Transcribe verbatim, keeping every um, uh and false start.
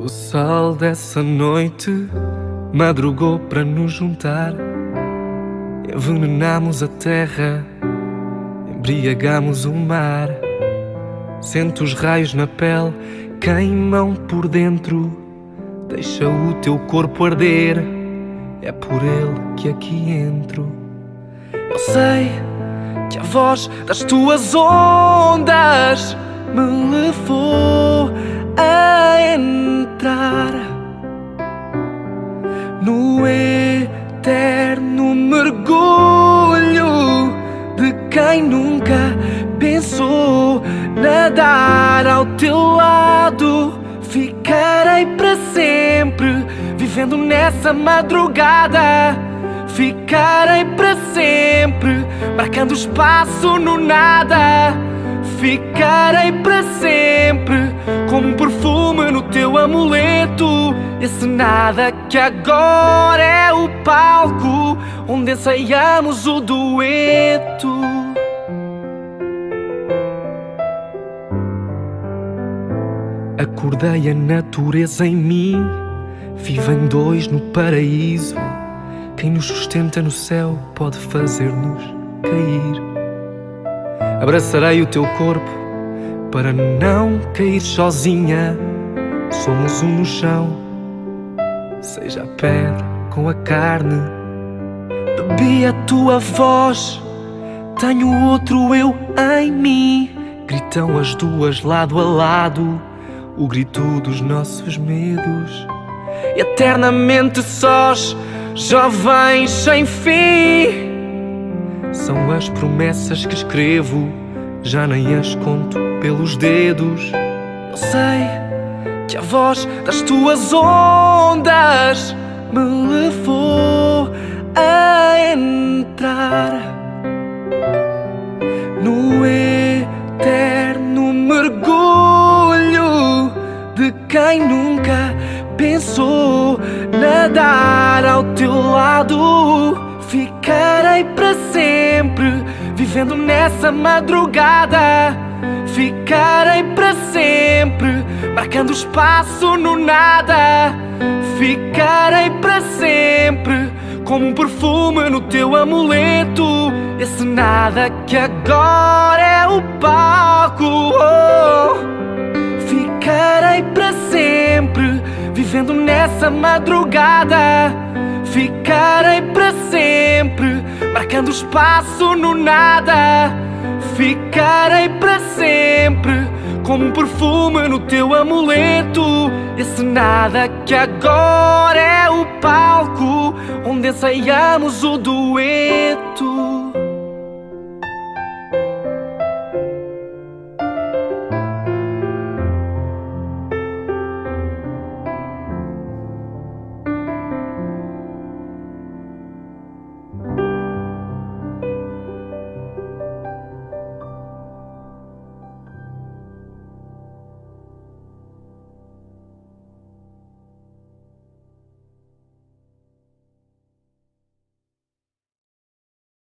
O sol dessa noite madrugou para nos juntar. Envenenamos a terra, embriagamos o mar. Sente os raios na pele, queimam por dentro. Deixa o teu corpo arder, é por ele que aqui entro. Eu sei que a voz das tuas ondas me levou a entrar no eterno mergulho de quem nunca pensou nadar ao teu lado. Ficarei para sempre vivendo nessa madrugada. Ficarei para sempre marcando espaço no nada. Ficarei para sempre como um perfume no teu amuleto. Esse nada que agora é o palco onde ensaiamos o dueto. Acordei a natureza em mim, vive em dois no paraíso. Quem nos sustenta no céu pode fazer-nos cair. Abraçarei o teu corpo para não cair sozinha. Somos um no chão, seja a pedra com a carne. Bebi a tua voz, tenho outro eu em mim. Gritam as duas lado a lado, o grito dos nossos medos. Eternamente sós, jovens sem fim. São as promessas que escrevo, já nem as conto pelos dedos. Eu sei que a voz das tuas ondas me levou a entrar no eterno mergulho de quem nunca pensou nadar ao teu lado. Ficarei para sempre vivendo nessa madrugada. Ficarei para sempre marcando espaço no nada. Ficarei para sempre como um perfume no teu amuleto. Esse nada que agora é o palco. Oh. Ficarei para sempre vivendo nessa madrugada. Ficarei para sempre marcando espaço no nada. Ficarei para sempre como um perfume no teu amuleto. Esse nada que agora é o palco onde ensaiamos o dueto.